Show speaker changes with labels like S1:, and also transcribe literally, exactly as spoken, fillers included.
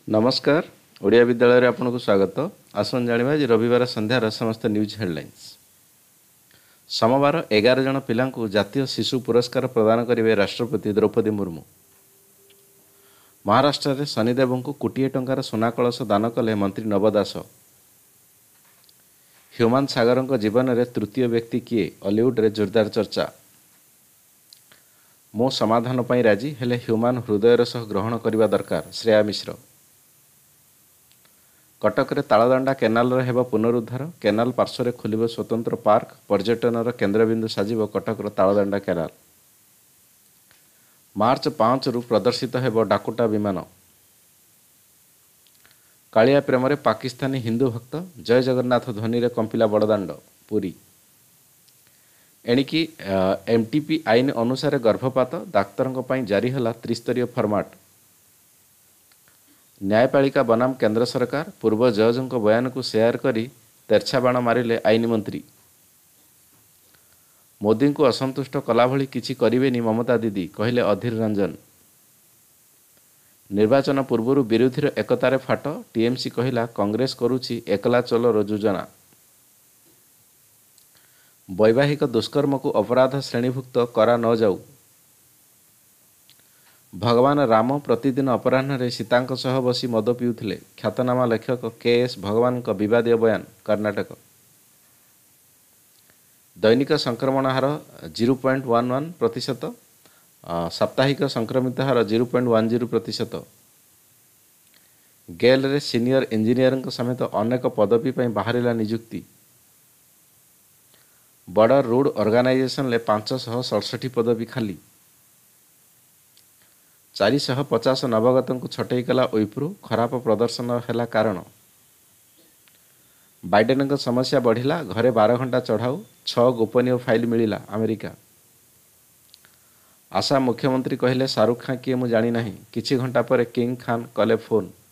S1: नमस्कार ओडिया विद्यालय रे आपनको स्वागत। आसन जानिबा जे रविवार संध्यार समस्त न्यूज हेडलाइंस। सोमवार एगार जन पिलांकु जातीय शिशु पुरस्कार प्रदान करिवे राष्ट्रपति द्रौपदी मुर्मू। महाराष्ट्र रे शनिदेव को कोटिए टंकार सोना कलश दान कले मंत्री नव दास। ह्यूमान सागर जीवन में तृतीय व्यक्ति किए हॉलीवुड रे जोरदार चर्चा। मो समाधान पाई राजी हेले ह्यूमान हृदयर सह ग्रहण करने दरकार श्रेया मिश्र। कटक रे तालदांडा केनाल रे हेबा पुनरुद्धार। केनाल पार्श्व खोलिब स्वतंत्र पार्क। पर्यटन केन्द्रबिंदु साजिब कटक तालदांडा केनाल। मार्च पाँच रु प्रदर्शित हेब डाकोटा विमान। कालिया प्रेम रे पाकिस्तानी हिंदू भक्त। जय जगन्नाथ ध्वनि रे कंपिला बड़दाण्ड पुरी। एणिकी एमटीपी आईन अनुसार गर्भपात डाक्तरों पर जारी है त्रिस्तरीय फर्माट। न्यायपालिका बनाम केंद्र सरकार। पूर्व जजों बयान को शेयर करी तेरछा बाण मारिले आईन मंत्री। मोदी को असंतुष्ट कला भली किछि करिवेनी ममता दीदी कहले अधीर रंजन। निर्वाचन पूर्व विरोधी एकतारे फाट। टीएमसी कहला कांग्रेस करुछि एकला चलो योजना। वैवाहिक दुष्कर्म को अपराध श्रेणीभुक्त करा न जाऊ। भगवान राम प्रतिदिन अपराह्न सीता सह बसी मद पिउथिले। ख्यातनामा लेखक के एस भगवान का विवादीय बयान कर्नाटक। दैनिक संक्रमण हार जीरो पॉइंट वन वन प्रतिशत। साप्ताहिक संक्रमित हार जीरो पॉइंट वन जीरो प्रतिशत। गेल रे सीनियर इंजीनियर समेत अनेक पदवी पर बाहरिला नियुक्ति। बॉर्डर रोड ऑर्गेनाइजेशन ले पांच सौ सड़सठी पदवी खाली। चार सौ पचास नवगत को छटई कला ओइप्रो। खराब प्रदर्शन है कारण। बाइडेन समस्या बढ़िला। घरे बारह घंटा चढ़ाऊ। छह गोपनीय फाइल मिलिला अमेरिका। आसाम मुख्यमंत्री कहले शाहरुख खान किए मु जानी नहीं। किछि घंटा पर किंग खान कले फोन।